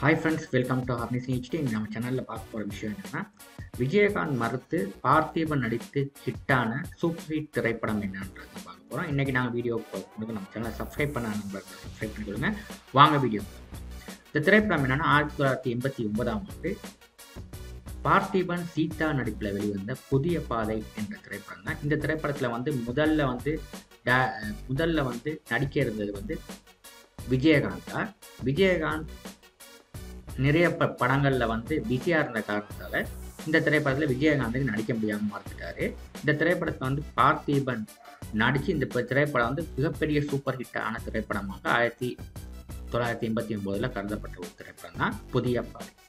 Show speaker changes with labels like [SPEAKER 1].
[SPEAKER 1] Hi friends, welcome to Harnessing HD. நம்ம சேனலில் பார்க்க போகிற விஷயம் என்னென்னா, விஜயகாந்த் மறுத்து பார்த்திபன் நடித்து ஹிட்டான சூப்பர் ஹிட் திரைப்படம் என்னன்றது பார்க்க போகிறோம். இன்றைக்கி நாங்கள் வீடியோ கொடுக்க நம்ம சேனலை சப்ஸ்கிரைப் பண்ண நண்பர்கள் சப்ஸ்கிரைப் பண்ணிக்கொள்ளுங்க. வாங்க வீடியோ. இந்த திரைப்படம் என்னென்னா 1989 பார்த்திபன் சீதா நடிப்பில் வெளிவந்த புதிய பாதை என்ற திரைப்படம் தான். இந்த திரைப்படத்தில் முதல்ல நடிக்க இருந்தது விஜயகாந்த் நிறைய படங்களில் பிஸியாக இருந்த காரணத்தால் இந்த திரைப்படத்தில் விஜயகாந்துக்கு நடிக்க முடியாமல் மறுத்துட்டாரு. இந்த திரைப்படத்தை பார்த்திபன் நடித்து இந்த திரைப்படம் மிகப்பெரிய சூப்பர் ஹிட்டான திரைப்படமாக 1989 கருதப்பட்ட ஒரு திரைப்படம் தான் புதிய பாதை.